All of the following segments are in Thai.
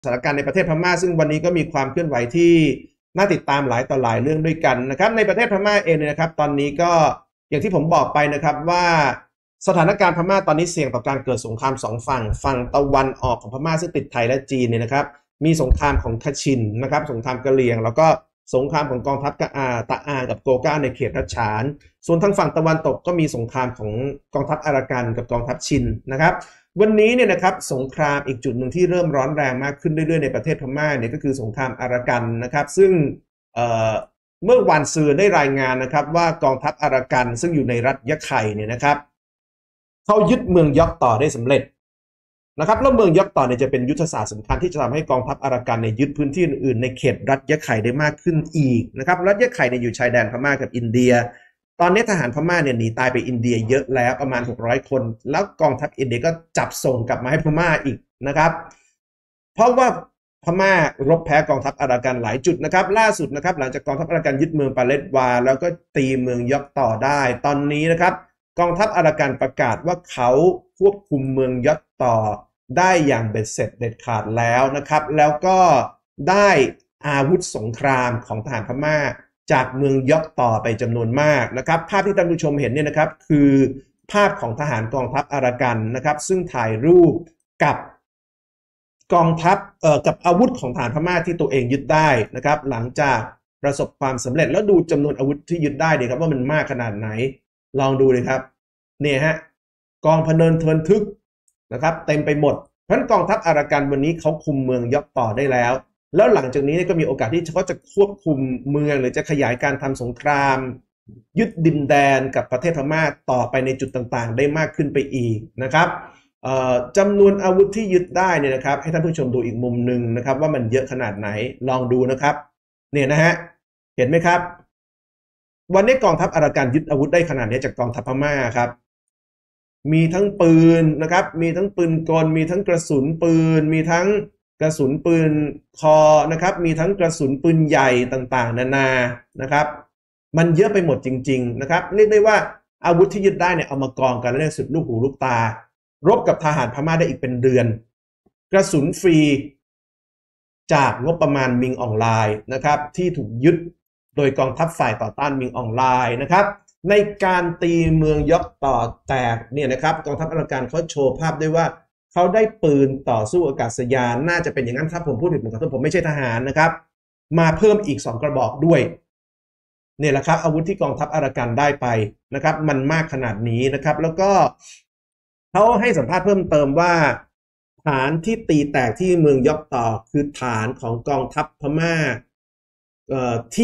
สถานการณ์ในประเทศพม่าซึ่งวันนี้ก็มีความเคลื่อนไหวที่น่าติดตามหลายต่อหลายเรื่องด้วยกันนะครับในประเทศพม่าเองเนี่ยนะครับตอนนี้ก็อย่างที่ผมบอกไปนะครับว่าสถานการณ์พม่าตอนนี้เสี่ยงต่อการเกิดสงคราม2ฝั่งตะวันออกของพม่าซึ่งติดไทยและจีนเนี่ยนะครับมีสงครามของคชินนะครับสงครามกะเหรี่ยงแล้วก็สงครามของกองทัพตะอากับโกก้าในเขตรัชฉานส่วนทางฝั่งตะวันตกก็มีสงครามของกองทัพอารากันกับกองทัพชินนะครับวันนี้เนี่ยนะครับสงครามอีกจุดหนึ่งที่เริ่มร้อนแรงมากขึ้นเรื่อยๆในประเทศพม่าเนี่ยก็คือสงครามอารากันนะครับซึ่งเมื่อวันซืนได้รายงานนะครับว่ากองทัพอารากันซึ่งอยู่ในรัฐยะไข่เนี่ยนะครับเขายึดเมืองยอกต่อได้สำเร็จนะครับแล้วเมืองยอกต่อเนี่ยจะเป็นยุทธศาสตร์สำคัญที่จะทำให้กองทัพอารากันเนี่ยยึดพื้นที่อื่นๆในเขตรัฐยะไข่ได้มากขึ้นอีกนะครับรัฐยะไข่เนี่ยอยู่ชายแดนพม่ากับอินเดียตอนนี้ทหารพม่าเนี่ยหนีตายไปอินเดียเยอะแล้วประมาณ600คนแล้วกองทัพอินเดียก็จับส่งกลับมาให้พม่าอีกนะครับเพราะว่าพม่ารบแพ้กองทัพอารากันหลายจุดนะครับล่าสุดนะครับหลังจากกองทัพอารากันยึดเมืองปาเลตวาแล้วก็ตีเมืองยอกต่อได้ตอนนี้นะครับกองทัพอารากันประกาศว่าเขาควบคุมเมืองยอกต่อได้อย่างเบ็ดเสร็จเด็ดขาดแล้วนะครับแล้วก็ได้อาวุธสงครามของทหารพม่าจากเมืองยอกต่อไปจำนวนมากนะครับภาพที่ท่านผู้ชมเห็นเนี่ยนะครับคือภาพของทหารกองทัพอารากันนะครับซึ่งถ่ายรูปกับกองทัพกับอาวุธของทหารพม่าที่ตัวเองยึดได้นะครับหลังจากประสบความสำเร็จแล้วดูจำนวนอาวุธที่ยึดได้ดีครับว่ามันมากขนาดไหนลองดูเลยครับเนี่ยฮะกองพเนินเทินทึกนะครับเต็มไปหมดเพราะกองทัพอารากันวันนี้เขาคุมเมืองยอกต่อได้แล้วหลังจากนี้ก็มีโอกาสที่เขาจะควบคุมเมืองหรือจะขยายการทำสงครามยึดดินแดนกับประเทศพม่าต่อไปในจุดต่างๆได้มากขึ้นไปอีกนะครับจำนวนอาวุธที่ยึดได้เนี่ยนะครับให้ท่านผู้ชมดูอีกมุมหนึ่งนะครับว่ามันเยอะขนาดไหนลองดูนะครับเนี่ยนะฮะเห็นไหมครับวันนี้กองทัพอารากันยึดอาวุธได้ขนาดนี้จากกองทัพพม่าครับมีทั้งปืนนะครับมีทั้งปืนกลมีทั้งกระสุนปืนมีทั้งกระสุนปืนคอนะครับมีทั้งกระสุนปืนใหญ่ต่างๆนานานะครับมันเยอะไปหมดจริงๆนะครับเรียกได้ว่าอาวุธที่ยึดได้เนี่ยเอามากองกันแล้วสุดลูกหูลูกตารบกับทหารพม่าได้อีกเป็นเดือนกระสุนฟรีจากงบประมาณมิงออนไลน์นะครับที่ถูกยึดโดยกองทัพฝ่ายต่อต้านมิงออนไลน์นะครับในการตีเมืองยอกต่อแตกเนี่ยนะครับกองทัพอารากันเขาโชว์ภาพด้วยว่าเขาได้ปืนต่อสู้อากาศยานน่าจะเป็นอย่างนั้นครับผมพูดผิดผมขอโทษผมไม่ใช่ทหารนะครับมาเพิ่มอีก2กระบอกด้วยเนี่ยแหละครับอาวุธที่กองทัพอารากันได้ไปนะครับมันมากขนาดนี้นะครับแล้วก็เขาให้สัมภาษณ์เพิ่มเติมว่าฐานที่ตีแตกที่เมืองยอกต่อคือฐานของกองทัพพม่าที่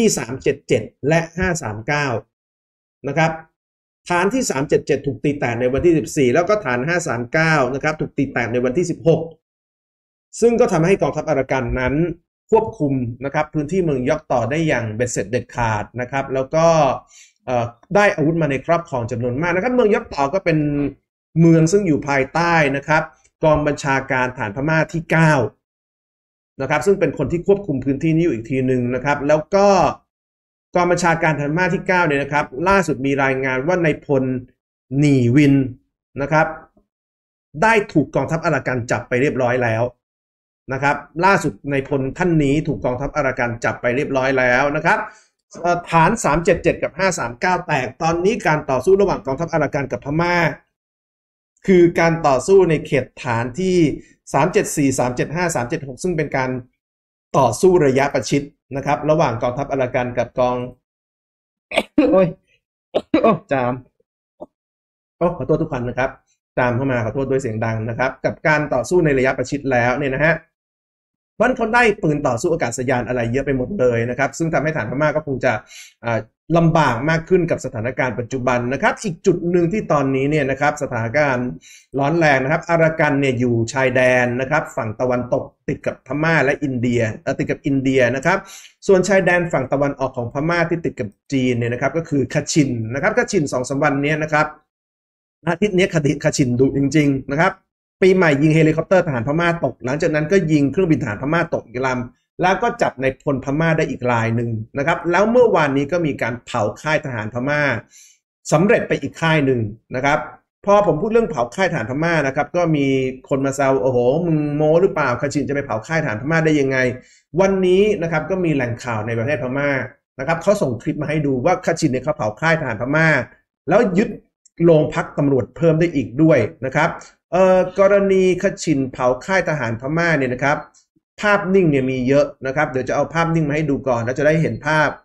377และ539นะครับฐานที่377ถูกตีแตกในวันที่14แล้วก็ฐาน539นะครับถูกตีแตกในวันที่16ซึ่งก็ทำให้กองทัพอารากันนั้นควบคุมนะครับพื้นที่เมืองยอกต่อได้อย่างเบ็ดเสร็จเด็ดขาดนะครับแล้วก็ได้อาวุธมาในครอบครองจำนวนมากนะครับเมืองยอกต่อก็เป็นเมืองซึ่งอยู่ภายใต้นะครับกองบัญชาการฐานพม่าที่9นะครับซึ่งเป็นคนที่ควบคุมพื้นที่นี้อยู่อีกทีหนึ่งนะครับแล้วก็กองบัญชาการฐานพม่าที่9เนี่ยนะครับล่าสุดมีรายงานว่านายพลหนีวินนะครับได้ถูกกองทัพอารากันจับไปเรียบร้อยแล้วนะครับล่าสุดนายพลท่านนี้ถูกกองทัพอารากันจับไปเรียบร้อยแล้วนะครับฐาน377กับ539แตกตอนนี้การต่อสู้ระหว่างกองทัพอารากันกับพม่าคือการต่อสู้ในเขตฐานที่374 375 376ซึ่งเป็นการต่อสู้ระยะประชิดนะครับระหว่างกองทัพอารากันกับกองโอ้ยจามขอโทษทุกคนนะครับตามเข้ามาขอโทษด้วยเสียงดังนะครับกับการต่อสู้ในระยะประชิดแล้วเนี่ยนะฮะมันคนได้ปืนต่อสู้อากาศยานอะไรเยอะไปหมดเลยนะครับซึ่งทำให้ฐานพม่าก็คงจะลำบากมากขึ้นกับสถานการณ์ปัจจุบันนะครับอีกจุดหนึ่งที่ตอนนี้เนี่ยนะครับสถานการณ์ร้อนแรงนะครับอารากันเนี่ยอยู่ชายแดนนะครับฝั่งตะวันตกติดกับพม่าและอินเดียติดกับอินเดียนะครับส่วนชายแดนฝั่งตะวันออกของพม่าที่ติดกับจีนเนี่ยนะครับก็คือคาชินนะครับคาชิน2-3 วันนี้นะครับอาทิตย์นี้คาชินดุจริงๆนะครับปีใหม่ยิงเฮลิคอปเตอร์ทหารพม่าตกหลังจากนั้นก็ยิงเครื่องบินทหารพม่าตกอีกลำแล้วก็จับในพลพม่าได้อีกรายหนึ่งนะครับแล้วเมื่อวานนี้ก็มีการเผาค่ายทหารพม่าสำเร็จไปอีกค่ายหนึ่งนะครับพอผมพูดเรื่องเผาค่ายทหารพม่านะครับก็มีคนมาแซวโอ้โหมึงโม้หรือเปล่าคชินจะไปเผาค่ายทหารพม่าได้ยังไงวันนี้นะครับก็มีแหล่งข่าวในประเทศพม่านะครับเขาส่งคลิปมาให้ดูว่าคชินเนี่ยเขาเผาค่ายทหารพม่าแล้วยึดโรงพักตำรวจเพิ่มได้อีกด้วยนะครับกรณีคชินเผาค่ายทหารพม่าเนี่ยนะครับภาพนิ่งเนี่ยมีเยอะนะครับเดี๋ยวจะเอาภาพนิ่งมาให้ดูก่อนแล้วจะได้เห็นภาพ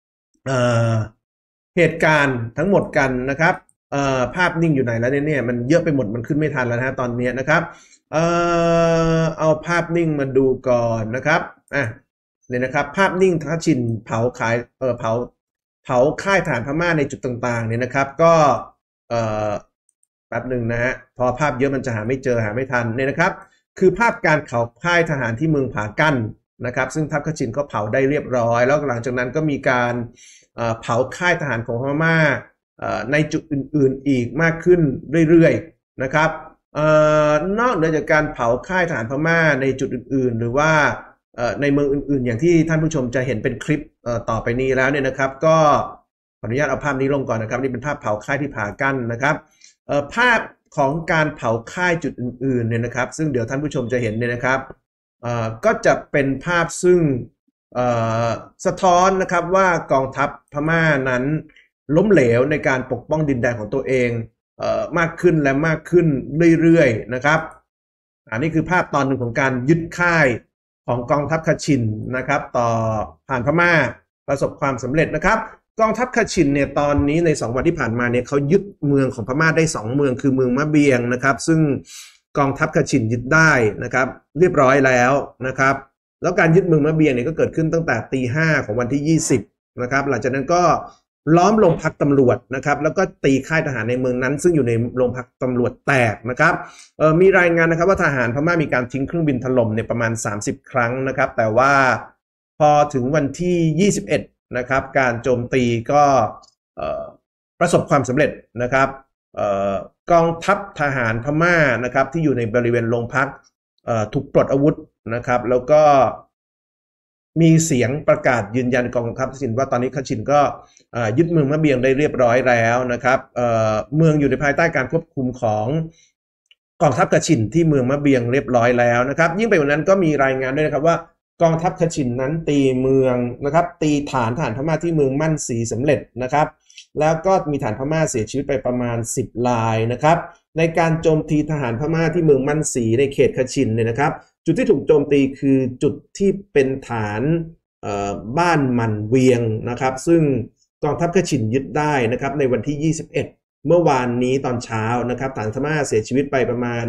เหตุการณ์ทั้งหมดกันนะครับภาพนิ่งอยู่ไหนแล้วเนี่ยมันเยอะไปหมดมันขึ้นไม่ทันแล้วนะตอนนี้นะครับเอาภาพนิ่งมาดูก่อนนะครับเนี่ยนะครับภาพนิ่งคชินเผาค่ายทหารพม่าในจุดต่างๆเนี่ยนะครับก็แป๊บหนึ่งนะฮะพอภาพเยอะมันจะหาไม่เจอหาไม่ทันเนี่ยนะครับคือภาพการเผาค่ายทหารที่เมืองผากั้นนะครับซึ่งทัพคชินก็เผาได้เรียบร้อยแล้วหลังจากนั้นก็มีการเผาค่ายทหารของพม่าในจุดอื่นๆอีกมากขึ้นเรื่อยๆนะครับนอกเหนือจากการเผาค่ายทหารพม่าในจุดอื่นๆหรือว่าในเมืองอื่นๆอย่างที่ท่านผู้ชมจะเห็นเป็นคลิปต่อไปนี้แล้วเนี่ยนะครับก็ขออนุญาตเอาภาพนี้ลงก่อนนะครับนี่เป็นภาพเผาค่ายที่ผากั้นนะครับภาพของการเผาค่ายจุดอื่นๆเนี่ยนะครับซึ่งเดี๋ยวท่านผู้ชมจะเห็นเนี่ยนะครับก็จะเป็นภาพซึ่งสะท้อนนะครับว่ากองทัพพม่านั้นล้มเหลวในการปกป้องดินแดนของตัวเองมากขึ้นและมากขึ้นเรื่อยๆนะครับอันนี้คือภาพตอนหนึ่งของการยึดค่ายของกองทัพคชินนะครับต่อผ่านพม่าประสบความสำเร็จนะครับกองทัพคชินเนี่ยตอนนี้ใน2 วันที่ผ่านมาเนี่ยเขายึดเมืองของพม่าได้2 เมืองคือเมืองมะเบียงนะครับซึ่งกองทัพคชินยึดได้นะครับเรียบร้อยแล้วนะครับแล้วการยึดเมืองมะเบียงเนี่ยก็เกิดขึ้นตั้งแต่ตี 5ของวันที่20นะครับหลังจากนั้นก็ล้อมโรงพักตำรวจนะครับแล้วก็ตีค่ายทหารในเมืองนั้นซึ่งอยู่ในโรงพักตำรวจแตกนะครับมีรายงานนะครับว่าทหารพม่ามีการทิ้งเครื่องบินถล่มเนี่ยประมาณ30 ครั้งนะครับแต่ว่าพอถึงวันที่21นะครับการโจมตีก็ประสบความสำเร็จนะครับกองทัพทหารพม่านะครับที่อยู่ในบริเวณโรงพักถูกปลดอาวุธนะครับแล้วก็มีเสียงประกาศยืนยันกองทัพคชินว่าตอนนี้คชินก็ยึดเมืองมะเบียงได้เรียบร้อยแล้วนะครับเมืองอยู่ในภายใต้การควบคุมของกองทัพคชินที่เมืองมะเบียงเรียบร้อยแล้วนะครับยิ่งไปกว่านั้นก็มีรายงานด้วยนะครับว่ากองทัพคชินนั้นตีเมืองนะครับตีฐานทหารพม่าที่เมืองมั่นศรีสำเร็จนะครับแล้วก็มีฐานพม่าเสียชีวิตไปประมาณ10 รายนะครับในการโจมตีทหารพม่าที่เมืองมั่นศรีในเขตคชินเนี่ยนะครับจุดที่ถูกโจมตีคือจุดที่เป็นฐานบ้านมันเวียงนะครับซึ่งกองทัพคชินยึดได้นะครับในวันที่21เมื่อวานนี้ตอนเช้านะครับฐานพม่าเสียชีวิตไปประมาณ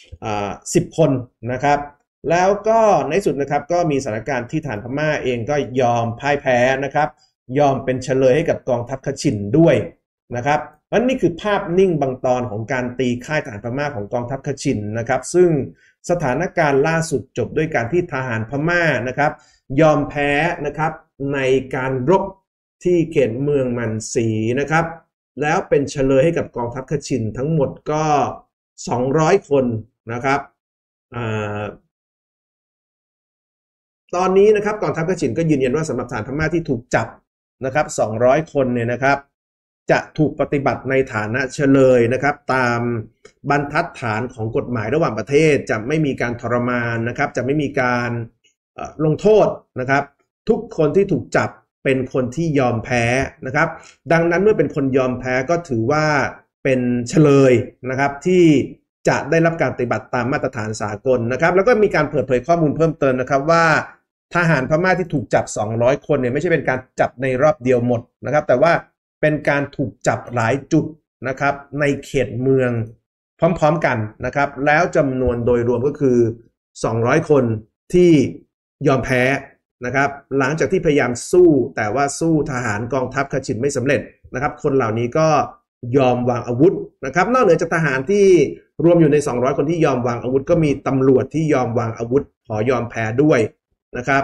10 คนนะครับแล้วก็ในสุดนะครับก็มีสถานการณ์ที่ฐานพม่าเองก็ยอมพ่ายแพ้นะครับยอมเป็นเฉลยให้กับกองทัพคชินด้วยนะครับนี่คือภาพนิ่งบางตอนของการตีค่ายทหารพม่าของกองทัพคชินนะครับซึ่งสถานการณ์ล่าสุดจบด้วยการที่ทหารพม่านะครับยอมแพ้นะครับในการรบที่เขตเมืองมันสีนะครับแล้วเป็นเฉลยให้กับกองทัพคชินทั้งหมดก็200 คนนะครับตอนนี้นะครับกองทัพคชินก็ยืนยันว่าสำหรับทหารพม่าที่ถูกจับนะครับ200 คนเนี่ยนะครับจะถูกปฏิบัติในฐานะเฉลยนะครับตามบรรทัดฐานของกฎหมายระหว่างประเทศจะไม่มีการทรมานนะครับจะไม่มีการลงโทษนะครับทุกคนที่ถูกจับเป็นคนที่ยอมแพ้นะครับดังนั้นเมื่อเป็นคนยอมแพ้ก็ถือว่าเป็นเฉลยนะครับที่จะได้รับการปฏิบัติตามมาตรฐานสากลนะครับแล้วก็มีการเปิดเผยข้อมูลเพิ่มเติมนะครับว่าทหารพม่าที่ถูกจับ200 คนเนี่ยไม่ใช่เป็นการจับในรอบเดียวหมดนะครับแต่ว่าเป็นการถูกจับหลายจุดนะครับในเขตเมืองพร้อมๆกันนะครับแล้วจำนวนโดยรวมก็คือ200 คนที่ยอมแพ้นะครับหลังจากที่พยายามสู้แต่ว่าสู้ทหารกองทัพคชินไม่สำเร็จนะครับคนเหล่านี้ก็ยอมวางอาวุธนะครับนอกเหนือจากทหารที่รวมอยู่ใน200 คนที่ยอมวางอาวุธก็มีตำรวจที่ยอมวางอาวุธขอยอมแพ้ด้วยนะครับ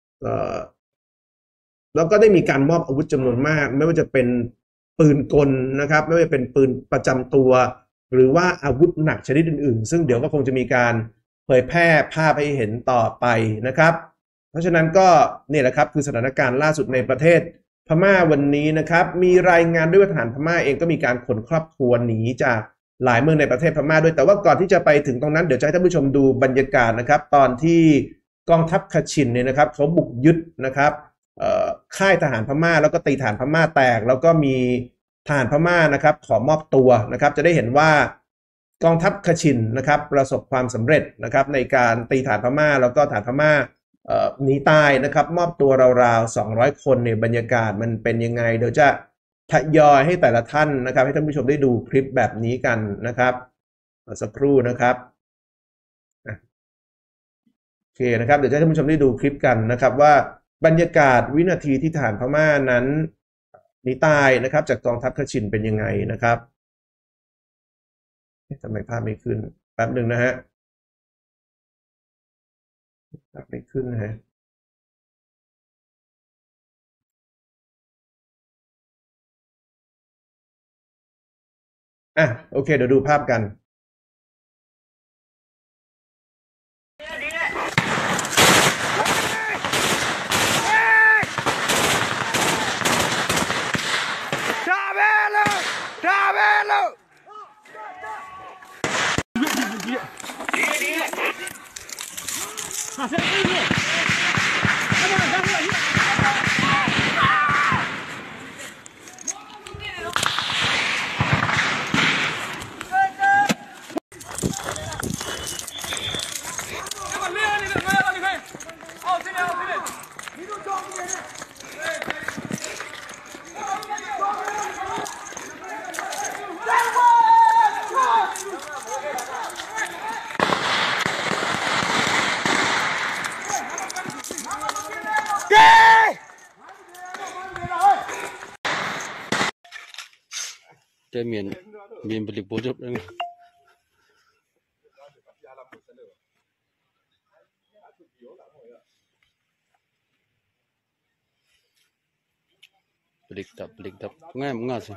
แล้วก็ได้มีการมอบอาวุธจำนวนมากไม่ว่าจะเป็นปืนกลนะครับไม่ว่าจะเป็นปืนประจำตัวหรือว่าอาวุธหนักชนิดอื่นๆซึ่งเดี๋ยวก็คงจะมีการเผยแพร่ภาพให้เห็นต่อไปนะครับเพราะฉะนั้นก็นี่แหละครับคือสถานการณ์ล่าสุดในประเทศพม่าวันนี้นะครับมีรายงานด้วยว่าทหารพม่าเองก็มีการขนครอบครัวหนีจากหลายเมืองในประเทศพม่าด้วยแต่ว่าก่อนที่จะไปถึงตรงนั้นเดี๋ยวจะให้ท่านผู้ชมดูบรรยากาศนะครับตอนที่กองทัพคชินเนี่ยนะครับเขาบุกยึดนะครับค่ายทหารพม่าแล้วก็ตีทหารพม่าแตกแล้วก็มีทหารพม่านะครับขอมอบตัวนะครับจะได้เห็นว่ากองทัพคชินนะครับประสบความสำเร็จนะครับในการตีทหารพม่าแล้วก็ทหารพม่าหนีตายนะครับมอบตัวราวๆ200 คนเนี่ยบรรยากาศมันเป็นยังไงเดี๋ยวจะทยอยให้แต่ละท่านนะครับให้ท่านผู้ชมได้ดูคลิปแบบนี้กันนะครับสักครู่นะครับโอเคนะครับเดี๋ยวจะให้ท่านผู้ชมได้ดูคลิปกันนะครับว่าบรรยากาศวินาทีที่ทหารพม่านั้นหนีตายนะครับจากกองทัพคชินเป็นยังไงนะครับทำไมภาพไม่ขึ้นแป๊บหนึ่งนะฮะภาพไม่ขึ้นนะฮะโอเคเดี๋ยวดูภาพกัน这面不离不走人。balik tap ngay mga sa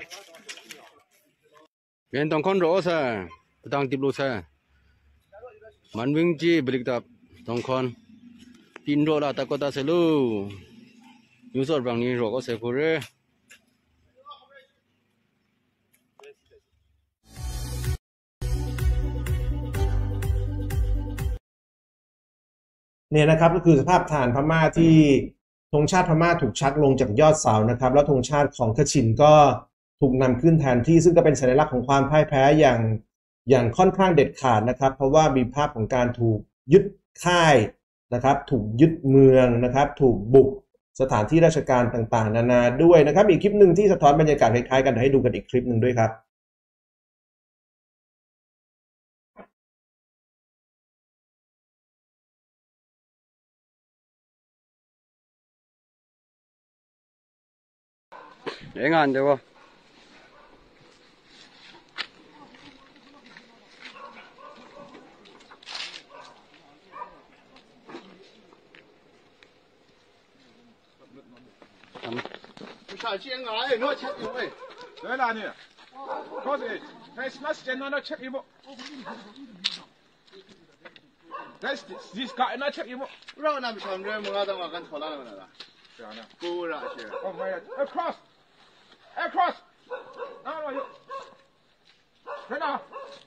yan tong kon ro sa tang tip lu sa man wing chi balik tap tong kon tin ro la ta ko ta se lu yu sor bang ni ro ko se pu re เนี่ยนะครับก็คือสภาพทหารพม่าที่ธงชาติพม่าถูกชักลงจากยอดเสานะครับแล้วธงชาติของคชินก็ถูกนำขึ้นแทนที่ซึ่งก็เป็นสัญลักษณ์ของความพ่ายแพ้อย่างค่อนข้างเด็ดขาดนะครับเพราะว่ามีภาพของการถูกยึดค่ายนะครับถูกยึดเมืองนะครับถูกบุกสถานที่ราชการต่างๆนานาด้วยนะครับอีกคลิปหนึ่งที่สะท้อนบรรยากาศคล้ายๆกันให้ดูกันอีกคลิปหนึ่งด้วยครับ eng an de wo 上街哎，我吃一位，对啦你，可是，但是那时间那吃一不，但是你干那吃一不，让那么长人么的我跟拖拉了了，这样的，不让去。哦妈呀，across，啊我有，在哪？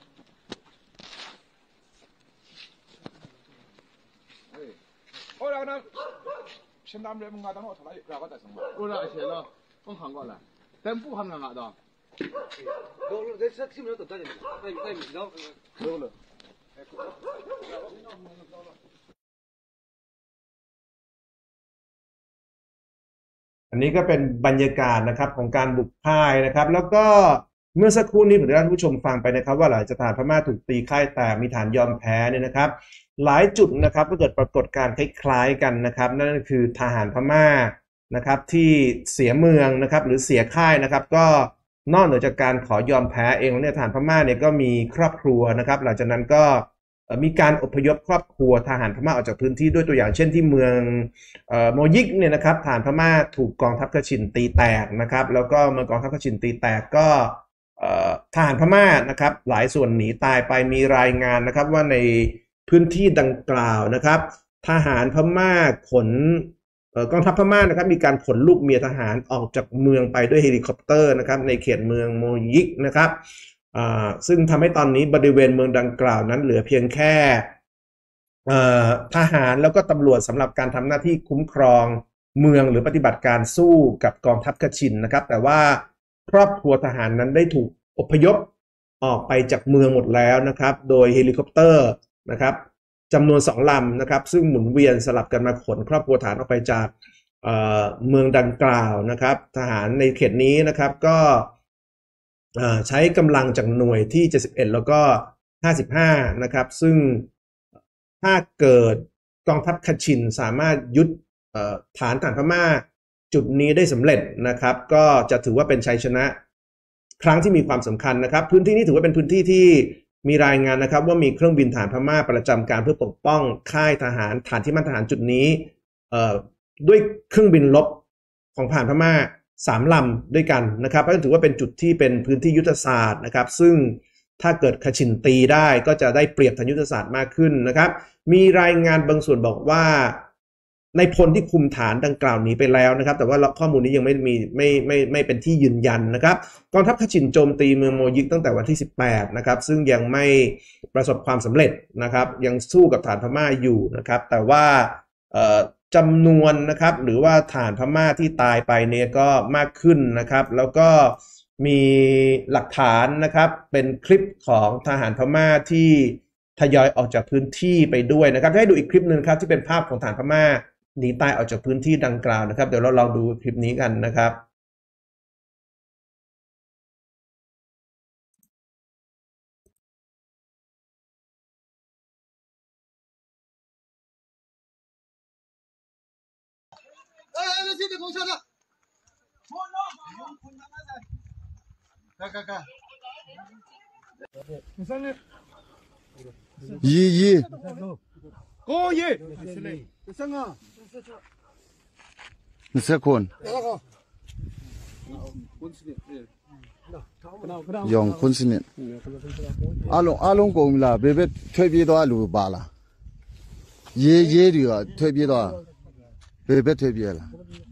哎，我让那。现在人们俺当我出来，然后再上班。我让去了，我看过了，咱不看俺当。我这这听不了都在这里，在米上。有了。 อันนี้ก็เป็นบรรยากาศนะครับของการบุกค่ายนะครับแล้วก็เมื่อสักครู่นี้ผมได้ให้ท่านผู้ชมฟังไปนะครับว่าหลายสถานพม่าถูกตีค่ายแต่มีฐานยอมแพ้เนี่ยนะครับหลายจุดนะครับก็เกิดปรากฏการณ์คล้ายๆกันนะครับนั่นก็คือทหารพม่านะครับที่เสียเมืองนะครับหรือเสียค่ายนะครับก็นอกเหนือจากการขอยอมแพ้เองเนี่ยทหารพม่าเนี่ยก็มีครอบครัวนะครับหลังจากนั้นก็มีการอพยพครอบครัวทหารพม่าออกจากพื้นที่ด้วยตัวอย่างเช่นที่เมืองโมยิกเนี่ยนะครับทหารพม่าถูกกองทัพคชินตีแตกนะครับแล้วก็เมื่อกองทัพคชินตีแตกก็ทหารพม่านะครับหลายส่วนหนีตายไปมีรายงานนะครับว่าในพื้นที่ดังกล่าวนะครับทหารพม่าขนกองทัพพม่านะครับมีการขนลูกเมียทหารออกจากเมืองไปด้วยเฮลิคอปเตอร์นะครับในเขตเมืองโมยิกนะครับซึ่งทำให้ตอนนี้บริเวณเมืองดังกล่าวนั้นเหลือเพียงแค่ทหารแล้วก็ตำรวจสำหรับการทำหน้าที่คุ้มครองเมืองหรือปฏิบัติการสู้กับกองทัพคชินนะครับแต่ว่าครอบครัวทหารนั้นได้ถูกอพยพออกไปจากเมืองหมดแล้วนะครับโดยเฮลิคอปเตอร์นะครับจำนวน2 ลำนะครับซึ่งหมุนเวียนสลับกันมาขนครอบครัวทหารออกไปจากเมืองดังกล่าวนะครับทหารในเขตนี้นะครับก็ใช้กำลังจากหน่วยที่71แล้วก็55นะครับซึ่งถ้าเกิดกองทัพคชินสามารถยึดฐานพม่าจุดนี้ได้สำเร็จนะครับก็จะถือว่าเป็นชัยชนะครั้งที่มีความสำคัญนะครับพื้นที่นี้ถือว่าเป็นพื้นที่ที่มีรายงานนะครับว่ามีเครื่องบินฐานพม่าประจำการเพื่อปกป้องค่ายทหารฐานที่มั่นทหารจุดนี้ด้วยเครื่องบินรบของฐานพม่า3 ลำด้วยกันนะครับก็ถือว่าเป็นจุดที่เป็นพื้นที่ยุทธศาสตร์นะครับซึ่งถ้าเกิดคชินตีได้ก็จะได้เปรียบทางยุทธศาสตร์มากขึ้นนะครับมีรายงานบางส่วนบอกว่าในพลที่คุมฐานดังกล่าวนี้ไปแล้วนะครับแต่ว่าข้อมูลนี้ยังไม่เป็นที่ยืนยันนะครับกองทัพคชินโจมตีเมืองโมยิกตั้งแต่วันที่18นะครับซึ่งยังไม่ประสบความสำเร็จนะครับยังสู้กับฐานพม่าอยู่นะครับแต่ว่าจำนวนนะครับหรือว่าฐานพม่าที่ตายไปเนี่ยก็มากขึ้นนะครับแล้วก็มีหลักฐานนะครับเป็นคลิปของทหารพม่าที่ทยอยออกจากพื้นที่ไปด้วยนะครับให้ดูอีกคลิปนึงครับที่เป็นภาพของฐานพม่าหนีตายออกจากพื้นที่ดังกล่าวนะครับเดี๋ยวเราลองดูคลิปนี้กันนะครับยี่โอ้ย 20คนယောင်ခွန်းစနစ်အလုံးကုန်ပြီလားဘယ်ဘက်ထွက်ပြေးသွားလူပါလားရေးတွေကထွက်ပြေးသွားဘယ်ဘက်ထွက်ပြေးလား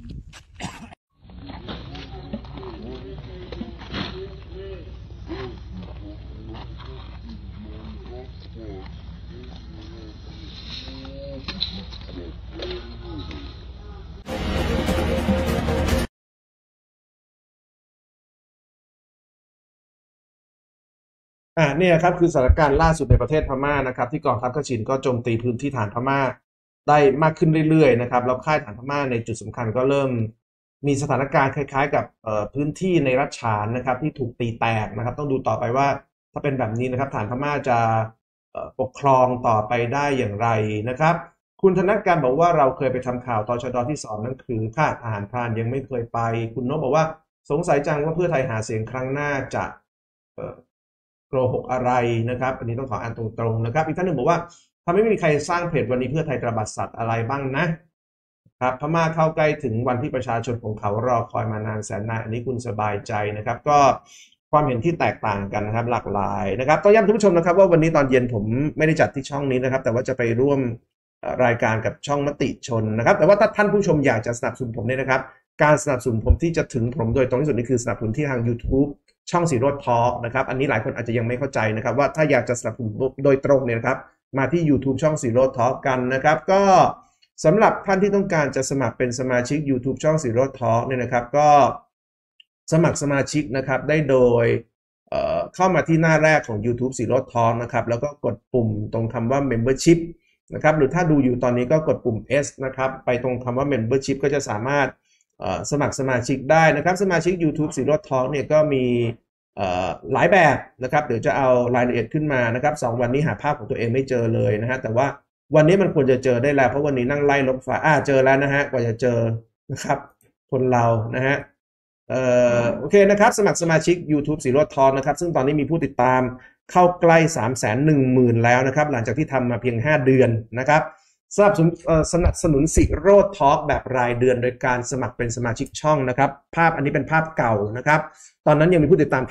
เนี่ยครับคือสถานการณ์ล่าสุดในประเทศพม่านะครับที่กองทัพคชินก็โจมตีพื้นที่ฐานพม่าได้มากขึ้นเรื่อยๆนะครับแล้วค่ายฐานพม่าในจุดสำคัญก็เริ่มมีสถานการณ์คล้ายๆกับพื้นที่ในรัฐฉานนะครับที่ถูกตีแตกนะครับต้องดูต่อไปว่าถ้าเป็นแบบนี้นะครับฐานพม่าจะปกครองต่อไปได้อย่างไรนะครับคุณธนการบอกว่าเราเคยไปทำข่าวตชดที่2นั่นคือค่ายทหารพรานยังไม่เคยไปคุณนพบอกว่าสงสัยจังว่าเพื่อไทยหาเสียงครั้งหน้าจะโกหกอะไรนะครับอันนี้ต้องขออ่านตรงๆนะครับอีกท่านหนึ่งบอกว่าทำไมไม่มีใครสร้างเพจวันนี้เพื่อไทยตระบัดสัตว์อะไรบ้างนะครับพม่าเข้าใกล้ถึงวันที่ประชาชนของเขารอคอยมานานแสนนานอันนี้คุณสบายใจนะครับก็ความเห็นที่แตกต่างกันนะครับหลากหลายนะครับต้องย้ำท่านผู้ชมนะครับว่าวันนี้ตอนเย็นผมไม่ได้จัดที่ช่องนี้นะครับแต่ว่าจะไปร่วมรายการกับช่องมติชนนะครับแต่ว่าถ้าท่านผู้ชมอยากจะสนับสนุนผมเนี่ยนะครับการสนับสนุนผมที่จะถึงผมโดยตรงที่สุดนี่คือสนับสนุนที่ทาง YouTubeช่องสีโรจน์ทอล์กนะครับอันนี้หลายคนอาจจะยังไม่เข้าใจนะครับว่าถ้าอยากจะสนับสนุนโดยตรงเนี่ยนะครับมาที่ YouTube ช่องสีโรจน์ทอล์กกันนะครับก็สำหรับท่านที่ต้องการจะสมัครเป็นสมาชิก YouTube ช่องสีโรจน์ทอล์กเนี่ยนะครับก็สมัครสมาชิกนะครับได้โดยเข้ามาที่หน้าแรกของ YouTube สีโรจน์ทอล์กนะครับแล้วก็กดปุ่มตรงคำว่า Membership นะครับหรือถ้าดูอยู่ตอนนี้ก็กดปุ่ม S นะครับไปตรงคำว่า Membership ก็จะสามารถสมัครสมาชิกได้นะครับสมาชิก YouTube สีโรจน์ทอล์กเนี่ยก็มีหลายแบบนะครับเดี๋ยวจะเอารายละเอียดขึ้นมานะครับ2 วันนี้หาภาพของตัวเองไม่เจอเลยนะฮะแต่ว่าวันนี้มันควรจะเจอได้แล้วเพราะวันนี้นั่งไล่ลบไฟล์เจอแล้วนะฮะกว่าจะเจอนะครับคนเรานะฮะโอเคนะครับสมัครสมาชิก YouTube สีโรจน์ทอล์กนะครับซึ่งตอนนี้มีผู้ติดตามเข้าใกล้ 310,000 แล้วนะครับหลังจากที่ทำมาเพียง5 เดือนนะครับสนับสนุนสีโรจน์ทอล์กแบบรายเดือนโดยการสมัครเป็นสมาชิกช่องนะครับภาพอันนี้เป็นภาพเก่านะครับตอนนั้นยังมีผู้ติดตามแค่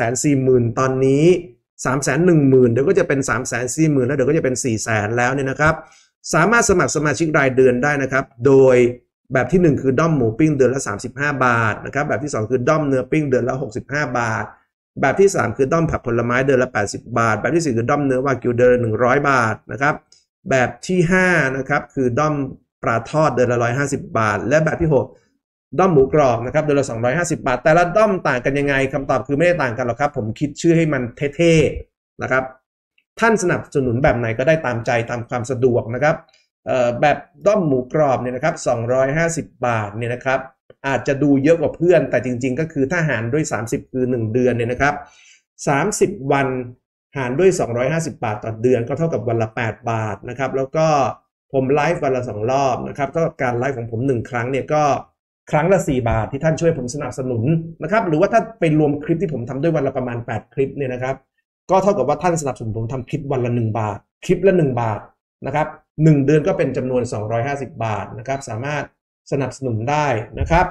240,000 ตอนนี้ 310,000 เดี๋ยวก็จะเป็น 340,000 แล้วเดี๋ยวก็จะเป็น 400,000 แล้วเนี่ยนะครับสามารถสมัครสมาชิกรายเดือนได้นะครับโดยแบบที่1คือด้อมหมูปิ้งเดือนละ35 บาทนะครับแบบที่2คือด้อมเนื้อปิ้งเดือนละ65 บาทแบบที่ 3 คือด้อมผักผลไม้เดือนละ80 บาทแบบที่ 4 คือด้อมเนื้อวากิวเดือนละ100 บาทนะครับแบบที่5นะครับคือด้อมปลาทอดเดือนละ150 บาทและแบบที่ 6ด้อมหมูกรอบนะครับเดือนละ250 บาทแต่ละด้อมต่างกันยังไงคำตอบคือไม่ได้ต่างกันหรอกครับผมคิดชื่อให้มันเท่ๆนะครับท่านสนับสนุนแบบไหนก็ได้ตามใจตามความสะดวกนะครับแบบด้อมหมูกรอบเนี่ยนะครับ250 บาทเนี่ยนะครับอาจจะดูเยอะกว่าเพื่อนแต่จริงๆก็คือถ้าหารด้วย30คือ1เดือนเนี่ยนะครับ30วันหารด้วย250 บาทต่อเดือนก็เท่ากับวันละ8 บาทนะครับแล้วก็ผมไลฟ์วันละ2 รอบนะครับก็การไลฟ์ของผม1ครั้งเนี่ยก็ครั้งละ4 บาทที่ท่านช่วยผมสนับสนุนนะครับหรือว่าถ้าไปรวมคลิปที่ผมทำด้วยวันละประมาณ8คลิปเนี่ยนะครับก็เท่ากับว่าท่านสนับสนุนผมทำคลิปวันละ1 บาทคลิปละ1 บาทนะครับ1 เดือนก็เป็นจำนวน250 บาทนะครับสามารถสนับสนุนได้นะครับ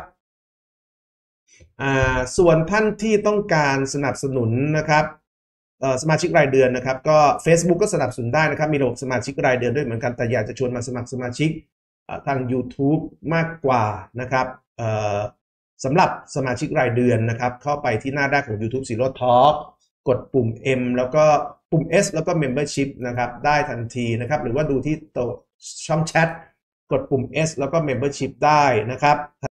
ส่วนท่านที่ต้องการสนับสนุนนะครับสมาชิกรายเดือนนะครับก็ Facebook ก็สนับสนุนได้นะครับมีระบบสมาชิกรายเดือนด้วยเหมือนกันแต่อยากจะชวนมาสมัครสมาชิกทาง YouTube มากกว่านะครับสำหรับสมาชิกรายเดือนนะครับเข้าไปที่หน้าแรกของ YouTube Zero Talk กดปุ่ม M แล้วก็ปุ่ม S แล้วก็ Membership นะครับได้ทันทีนะครับหรือว่าดูที่ช่องแชทกดปุ่ม S แล้วก็ Membership ได้นะครับ